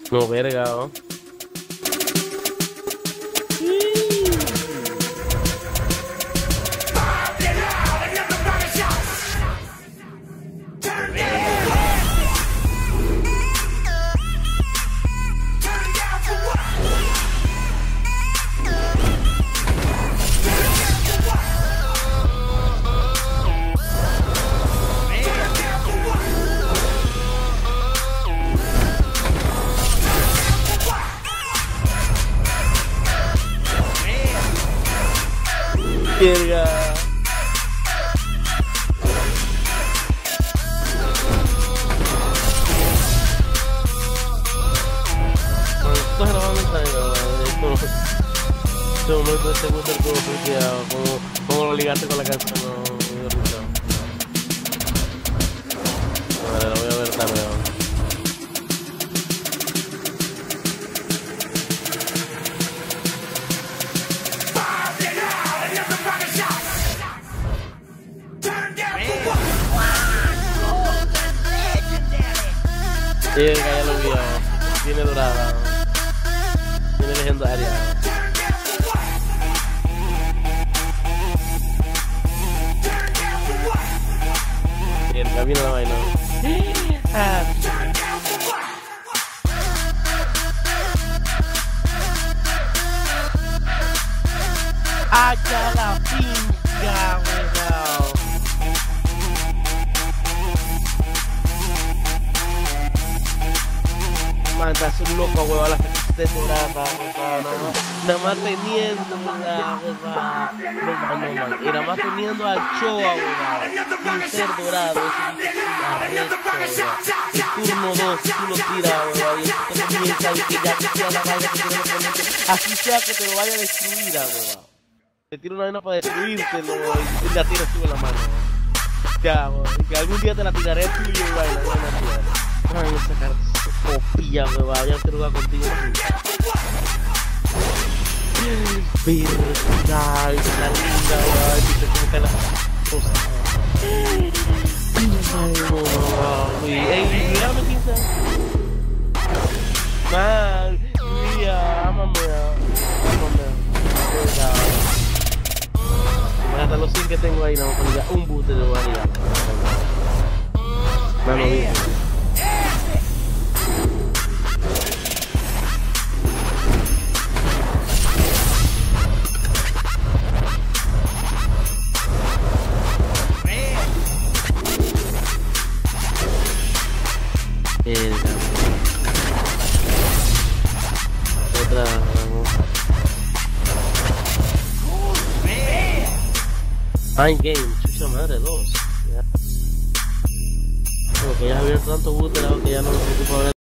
No, verga, ¿no? Verga. Estás grabando esta este momento de segundo el juego porque como lo ligaste con la canción, no me dio risa. Vale, lo voy a ver también. Ya lo vi, tiene dorada, tiene legendaria. El camino la vaina. ¡Allá la pinga, weón! Man, estás un loco, huevón, la gente se dorada, huevón, nada más teniendo, huevón, y nada más teniendo al Choa, huevón, sin ser dorado, el turno 2, tú lo tiras, huevón, y tú también sabes que ya te tira la vaina que tiene el oponente, así sea que te lo vaya a destruir, huevón, te tira una vaina para destruirte, y la tiras tú en la mano, ya, huevón, y que algún día te la tiraré tú y vaina, ay, esa carta. Copia, me vaya a jugar contigo. Verga, la linda, viste cómo está la cosa. Ey, mírame, pinza. Man, mira, ámame. Hasta los 100 que tengo ahí, no, un boost de vanidad. Mano, mira. Otra, vamos. Mind Game, chucha madre, 2. Como que ya había tanto booster que ya no me preocupa ver.